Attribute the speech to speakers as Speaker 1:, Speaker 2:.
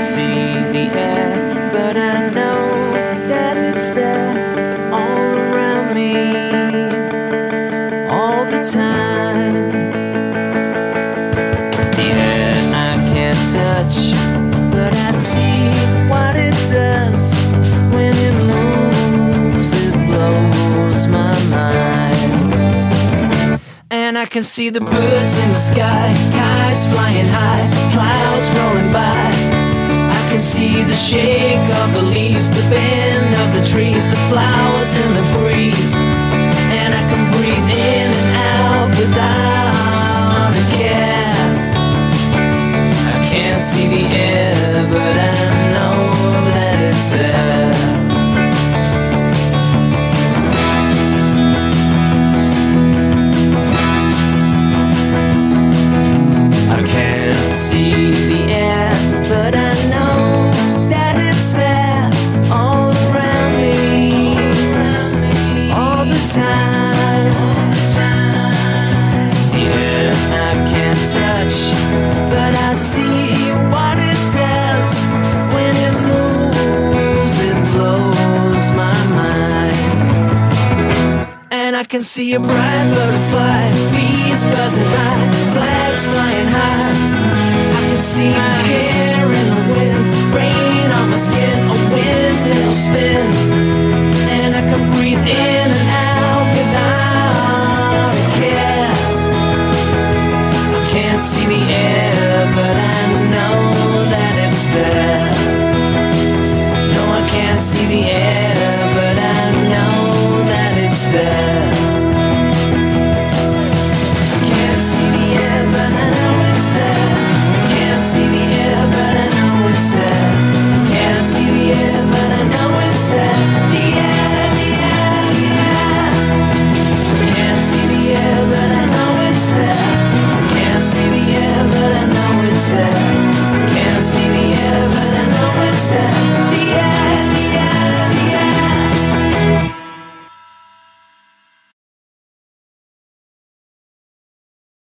Speaker 1: see the air, but I know that it's there all around me, all the time. The air I can't touch, but I see what it does when it moves. It blows my mind. And I can see the birds in the sky, kites flying high, clouds rolling by. I can see the shake of the leaves, the bend of the trees, the flowers in the breeze. And I can breathe in and out without a care. I can't see the air, but I know that it's there. I can't see the air, but I know that it's there all around me, all the time. The air I can't touch, but I see what it does when it moves. It blows my mind. And I can see a bright butterfly, bees buzzing by, flags flying high. I can see my hair in the wind, rain on my skin, a windmill spin. And I can breathe in and out without a care. I can't see the air, but I know that it's there. No, I can't see the air.